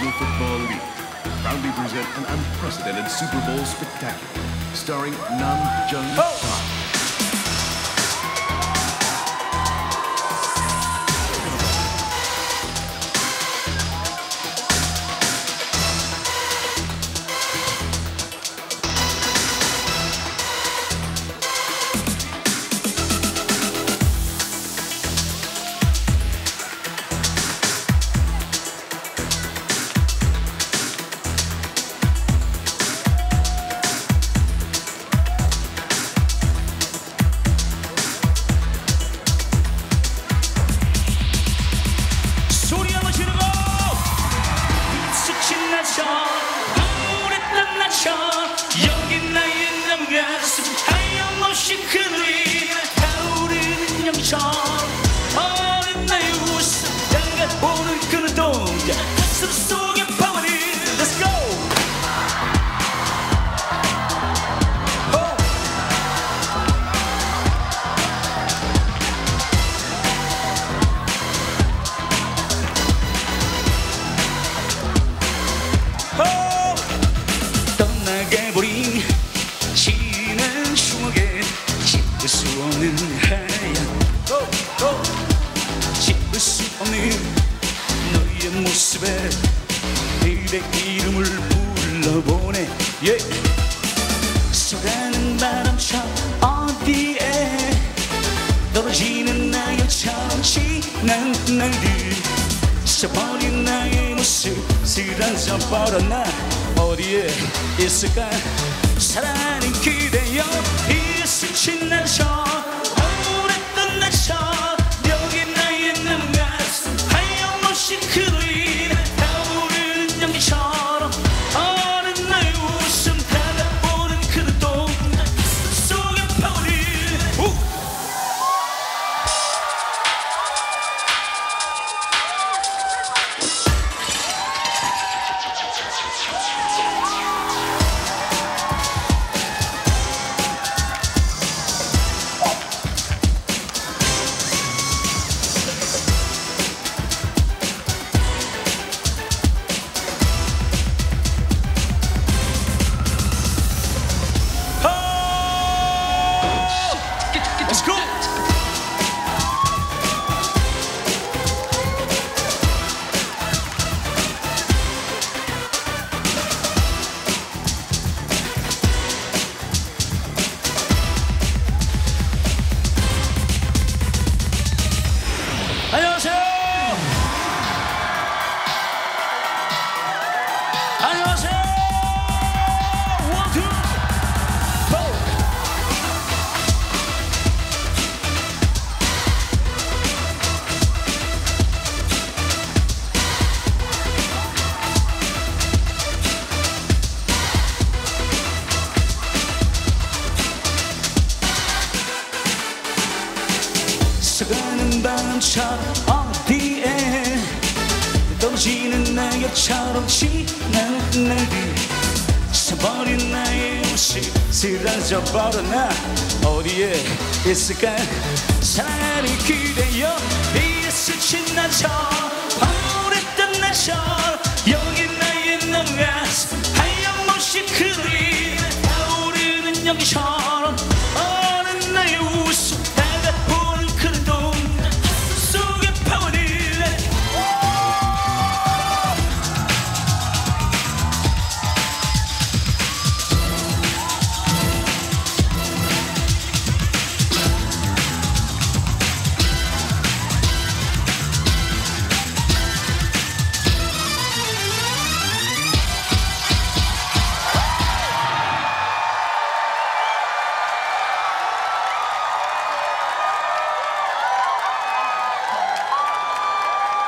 National Football League proudly present an unprecedented Super Bowl spectacular starring Nam Jung Park. 여기 나의 남가슴 하염없이 그늘이 타오르는 영천 어린 나의 웃음 향각보는 그는 동자 가슴 속에 파워를 Let's go! 떠나가버린 지난 추억에 짚을 수 없는 하얀 짚을 수 없는 너의 모습에 너의 이름을 불러보내 쏟아는 바람처럼 어디에 떨어지는 나열처럼 지난 날들 잊어버린 나의 모습 쓰러져버렸나 어디에 있을까 사랑하는 그대여 이 스친 나처럼 우울했던 나처럼 여기 나의 남가슴 하염없이 그리는 타오르는 연기처럼 어린 나의 웃음 달아보는 그 동안 속에 파오르는 Let's go! 안녕하세요. 안녕하세요. One, two, four. 서가는 바람처럼 어디에 떨어지는 나열처럼 지난 날들 잊어버린 나의 모습 쓰러져버렸나 어디에 있을까 사랑하는 그대여 이 스친 나처럼 어렸던 나처럼 여기 나의 남가